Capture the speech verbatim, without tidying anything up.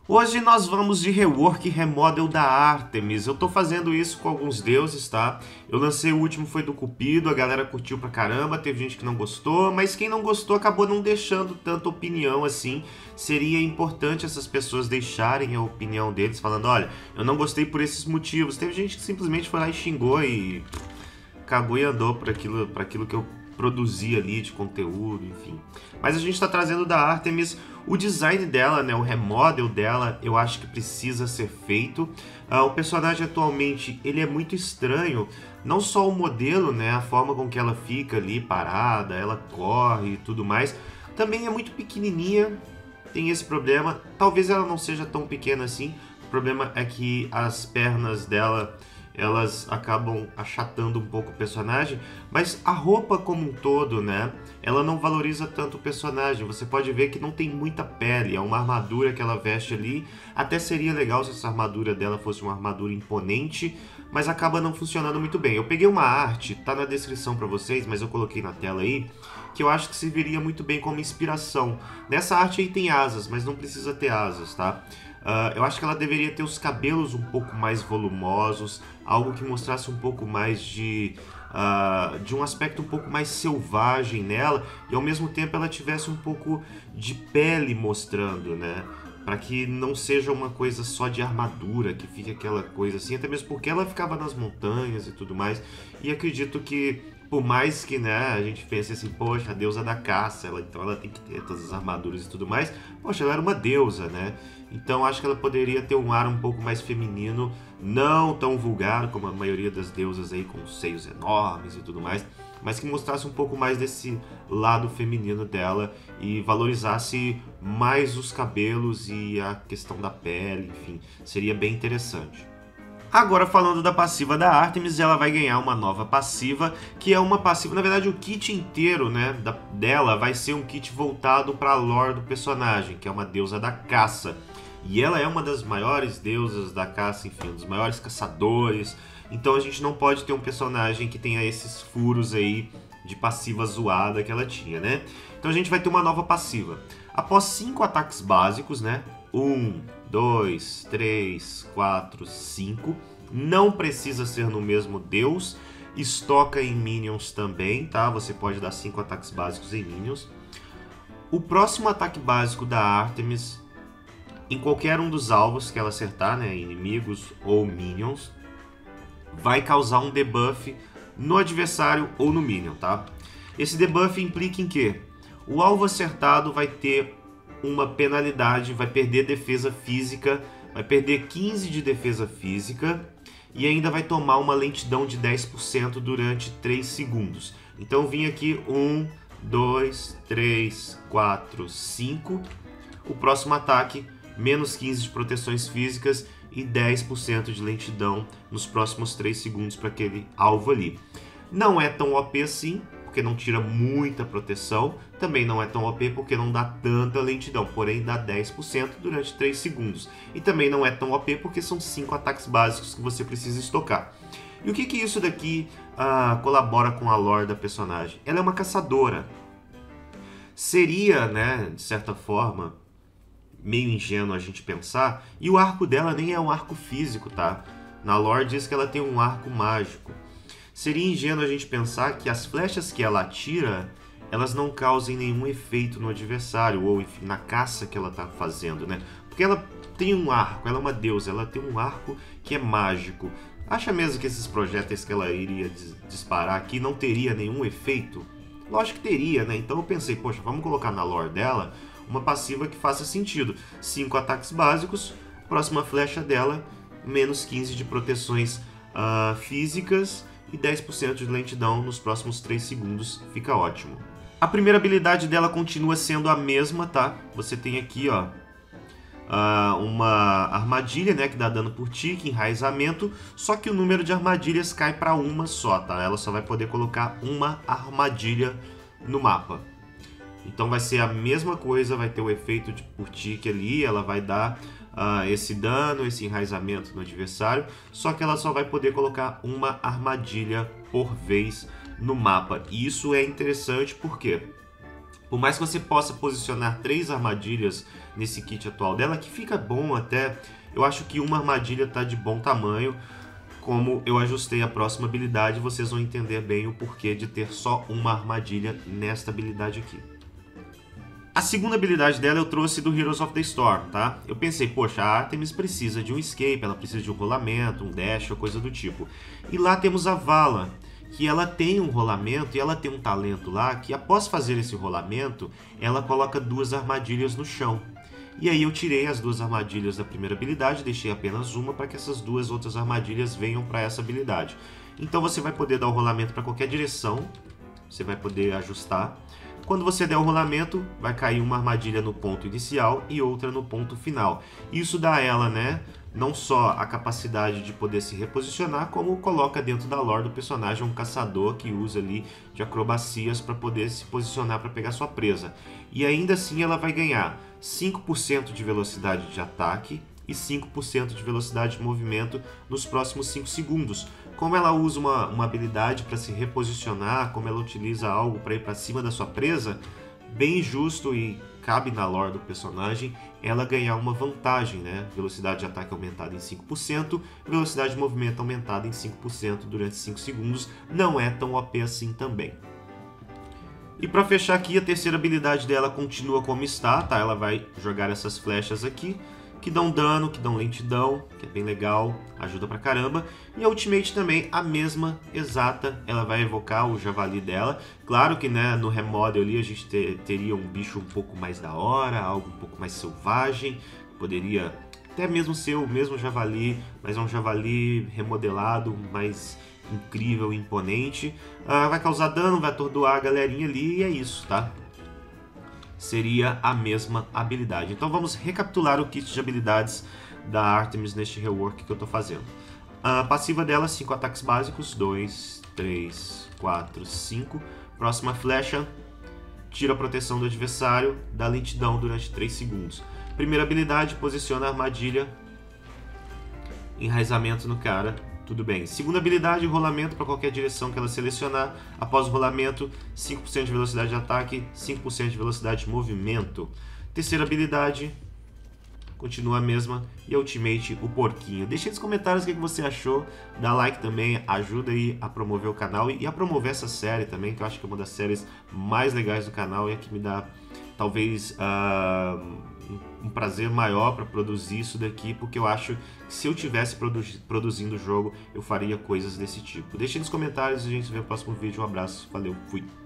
Hoje nós vamos de rework e remodel da Artemis. Eu tô fazendo isso com alguns deuses, tá? Eu lancei o último, foi do Cupido, a galera curtiu pra caramba, teve gente que não gostou, mas quem não gostou acabou não deixando tanta opinião assim. Seria importante essas pessoas deixarem a opinião deles, falando, olha, eu não gostei por esses motivos. Teve gente que simplesmente foi lá e xingou e cagou e andou para aquilo, para aquilo que eu produzi ali de conteúdo, enfim. Mas a gente está trazendo da Artemis o design dela, né, o remodel dela, eu acho que precisa ser feito. Uh, o personagem atualmente, ele é muito estranho, não só o modelo, né, a forma com que ela fica ali parada, ela corre e tudo mais, também é muito pequenininha, tem esse problema. Talvez ela não seja tão pequena assim, o problema é que as pernas dela elas acabam achatando um pouco o personagem, mas a roupa como um todo, né, ela não valoriza tanto o personagem. Você pode ver que não tem muita pele, é uma armadura que ela veste ali. Até seria legal se essa armadura dela fosse uma armadura imponente, mas acaba não funcionando muito bem. Eu peguei uma arte, tá na descrição para vocês, mas eu coloquei na tela aí, que eu acho que serviria muito bem como inspiração. Nessa arte aí tem asas, mas não precisa ter asas, tá? Uh, eu acho que ela deveria ter os cabelos um pouco mais volumosos, algo que mostrasse um pouco mais de, uh, de um aspecto um pouco mais selvagem nela, e ao mesmo tempo ela tivesse um pouco de pele mostrando, né? Para que não seja uma coisa só de armadura, que fique aquela coisa assim, até mesmo porque ela ficava nas montanhas e tudo mais, e acredito que por mais que, né, a gente pense assim, poxa, a deusa da caça, ela, então ela tem que ter todas as armaduras e tudo mais, poxa, ela era uma deusa, né? Então acho que ela poderia ter um ar um pouco mais feminino, não tão vulgar como a maioria das deusas aí, com seios enormes e tudo mais, mas que mostrasse um pouco mais desse lado feminino dela e valorizasse mais os cabelos e a questão da pele, enfim, seria bem interessante. Agora falando da passiva da Artemis, ela vai ganhar uma nova passiva, que é uma passiva, na verdade o kit inteiro, né, da, dela vai ser um kit voltado para a lore do personagem, que é uma deusa da caça. E ela é uma das maiores deusas da caça, enfim, um dos maiores caçadores. Então a gente não pode ter um personagem que tenha esses furos aí de passiva zoada que ela tinha, né? Então a gente vai ter uma nova passiva. Após cinco ataques básicos, né? um, dois, três, quatro, cinco. Não precisa ser no mesmo deus. Estoca em minions também, tá? Você pode dar cinco ataques básicos em minions. O próximo ataque básico da Artemis, em qualquer um dos alvos que ela acertar, né? Inimigos ou minions, vai causar um debuff no adversário ou no minion, tá? Esse debuff implica em que o alvo acertado vai ter uma penalidade, vai perder defesa física, vai perder quinze de defesa física e ainda vai tomar uma lentidão de dez por cento durante três segundos. Então vim aqui um, dois, três, quatro, cinco. O próximo ataque, menos quinze de proteções físicas e dez por cento de lentidão nos próximos três segundos para aquele alvo ali. Não é tão O P assim, porque não tira muita proteção, também não é tão O P porque não dá tanta lentidão, porém dá dez por cento durante três segundos. E também não é tão O P porque são cinco ataques básicos que você precisa estocar. E o que que isso daqui uh, colabora com a lore da personagem? Ela é uma caçadora. Seria, né, de certa forma, meio ingênuo a gente pensar, e o arco dela nem é um arco físico, tá? Na lore diz que ela tem um arco mágico. Seria ingênuo a gente pensar que as flechas que ela atira, elas não causem nenhum efeito no adversário, ou enfim, na caça que ela está fazendo, né? Porque ela tem um arco, ela é uma deusa, ela tem um arco que é mágico. Acha mesmo que esses projéteis que ela iria disparar aqui não teria nenhum efeito? Lógico que teria, né? Então eu pensei, poxa, vamos colocar na lore dela uma passiva que faça sentido. cinco ataques básicos, próxima flecha dela, menos quinze de proteções uh, físicas e dez por cento de lentidão nos próximos três segundos, fica ótimo. A primeira habilidade dela continua sendo a mesma, tá? Você tem aqui, ó, uh, uma armadilha, né, que dá dano por tique, enraizamento, só que o número de armadilhas cai para uma só, tá? Ela só vai poder colocar uma armadilha no mapa. Então vai ser a mesma coisa, vai ter o efeito de por tique ali, ela vai dar uh, esse dano, esse enraizamento no adversário, só que ela só vai poder colocar uma armadilha por vez no mapa. E isso é interessante porque Por mais que você possa posicionar três armadilhas nesse kit atual dela, que fica bom até, eu acho que uma armadilha tá de bom tamanho. Como eu ajustei a próxima habilidade, vocês vão entender bem o porquê de ter só uma armadilha nesta habilidade aqui. A segunda habilidade dela eu trouxe do Heroes of the Storm, tá? Eu pensei, poxa, a Artemis precisa de um escape, ela precisa de um rolamento, um dash ou coisa do tipo. E lá temos a Vala, que ela tem um rolamento e ela tem um talento lá que após fazer esse rolamento, ela coloca duas armadilhas no chão. E aí eu tirei as duas armadilhas da primeira habilidade, deixei apenas uma para que essas duas outras armadilhas venham para essa habilidade. Então você vai poder dar o rolamento para qualquer direção, você vai poder ajustar. Quando você der o rolamento, vai cair uma armadilha no ponto inicial e outra no ponto final. Isso dá a ela, né, não só a capacidade de poder se reposicionar, como coloca dentro da lore do personagem um caçador que usa ali de acrobacias para poder se posicionar para pegar sua presa. E ainda assim ela vai ganhar cinco por cento de velocidade de ataque e cinco por cento de velocidade de movimento nos próximos cinco segundos. Como ela usa uma, uma habilidade para se reposicionar, como ela utiliza algo para ir para cima da sua presa, bem justo e cabe na lore do personagem ela ganhar uma vantagem, né? Velocidade de ataque aumentada em cinco por cento, velocidade de movimento aumentada em cinco por cento durante cinco segundos. Não é tão O P assim também. E para fechar aqui, a terceira habilidade dela continua como está, tá? Ela vai jogar essas flechas aqui, que dão dano, que dão lentidão, que é bem legal, ajuda pra caramba. E a Ultimate também, a mesma, exata, ela vai evocar o javali dela. Claro que, né, no remodel ali a gente ter, teria um bicho um pouco mais da hora, algo um pouco mais selvagem, poderia até mesmo ser o mesmo javali, mas é um javali remodelado, mais incrível e imponente. Uh, vai causar dano, vai atordoar a galerinha ali e é isso, tá? Seria a mesma habilidade. Então vamos recapitular o kit de habilidades da Artemis neste rework que eu estou fazendo. A passiva dela, cinco ataques básicos, dois, três, quatro, cinco. Próxima flecha, tira a proteção do adversário, dá lentidão durante três segundos. Primeira habilidade, posiciona a armadilha, enraizamento no cara. Tudo bem. Segunda habilidade, rolamento para qualquer direção que ela selecionar. Após o rolamento, cinco por cento de velocidade de ataque, cinco por cento de velocidade de movimento. Terceira habilidade, continua a mesma. E a Ultimate, o porquinho. Deixe nos comentários o que você achou. Dá like também, ajuda aí a promover o canal e a promover essa série também, que eu acho que é uma das séries mais legais do canal e é que me dá, talvez, uh, um prazer maior para produzir isso daqui, porque eu acho que se eu tivesse produ produzindo o jogo, eu faria coisas desse tipo. Deixe nos comentários e a gente se vê no próximo vídeo. Um abraço, valeu, fui!